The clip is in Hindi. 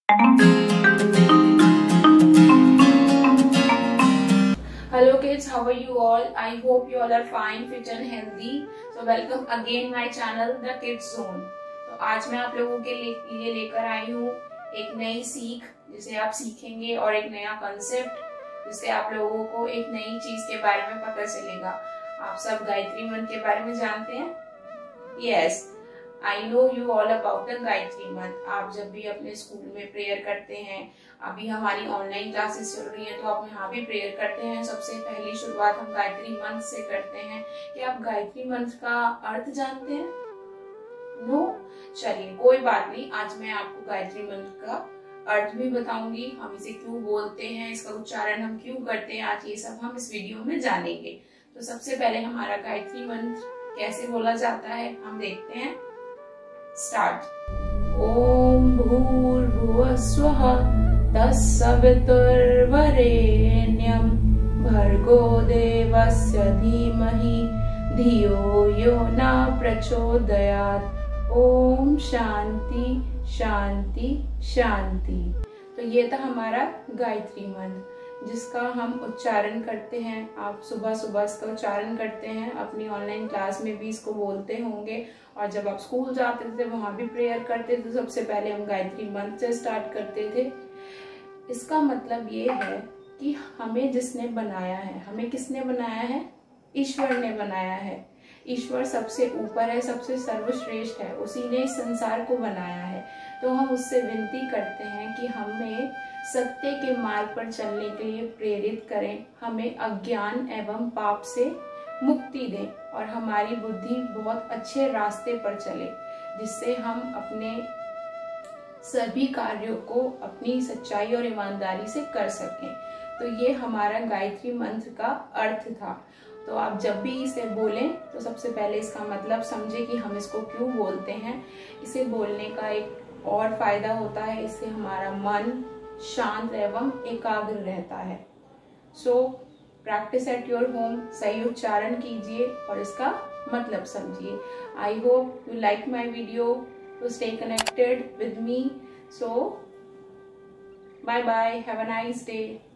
Hello kids, how are you all? I hope you all are fine, fit and healthy. So welcome again my channel The Kids Zone. तो आज मैं आप लोगों के लिए लेकर आई हूँ एक नई सीख जिसे आप सीखेंगे और एक नया कंसेप्ट जिससे आप लोगों को एक नई चीज के बारे में पता चलेगा। आप सब गायत्री मंत्र के बारे में जानते हैं? Yes, I know you all about the Gayatri मंत्र। आप जब भी अपने स्कूल में प्रेयर करते हैं, अभी हमारी ऑनलाइन क्लासेस चल रही हैं तो आप यहाँ भी प्रेयर करते हैं। सबसे पहली शुरुआत हम गायत्री मंत्र से करते हैं। क्या आप गायत्री मंत्र का अर्थ जानते हैं? नो? चलिए कोई बात नहीं, आज मैं आपको गायत्री मंत्र का अर्थ भी बताऊंगी, हम इसे क्यों बोलते हैं, इसका उच्चारण हम क्यों करते हैं, आज ये सब हम इस वीडियो में जानेंगे। तो सबसे पहले हमारा गायत्री मंत्र कैसे बोला जाता है हम देखते हैं। स्टार्ट। ओम भूर्भुवः स्वः तत्सवितुर्वरेण्यं भर्गो देवस्य धीमहि धियो यो न प्रचोदयात्। ओम शांति शांति शांति। तो ये था हमारा गायत्री मंत्र जिसका हम उच्चारण करते हैं। आप सुबह सुबह इसका उच्चारण करते हैं, अपनी ऑनलाइन क्लास में भी इसको बोलते होंगे, और जब आप स्कूल जाते थे वहां भी प्रेयर करते थे तो सबसे पहले हम गायत्री मंत्र से स्टार्ट करते थे। इसका मतलब ये है कि हमें जिसने बनाया है, हमें किसने बनाया है? ईश्वर ने बनाया है। ईश्वर सबसे ऊपर है, सबसे सर्वश्रेष्ठ है, उसी ने इस संसार को बनाया है। तो हम उससे विनती करते हैं कि हमें सत्य के मार्ग पर चलने के लिए प्रेरित करें, हमें अज्ञान एवं पाप से मुक्ति दें और हमारी बुद्धि बहुत अच्छे रास्ते पर चले, जिससे हम अपने सभी कार्यों को अपनी सच्चाई और ईमानदारी से कर सकें। तो ये हमारा गायत्री मंत्र का अर्थ था। तो आप जब भी इसे बोलें तो सबसे पहले इसका मतलब समझे कि हम इसको क्यों बोलते हैं। इसे बोलने का एक और फायदा होता है, इससे हमारा मन शांत एवं एकाग्र रहता है। So practice at your home, सही उच्चारण कीजिए और इसका मतलब समझिए। I hope you like my video, to stay connected with me. So bye bye, have a nice day.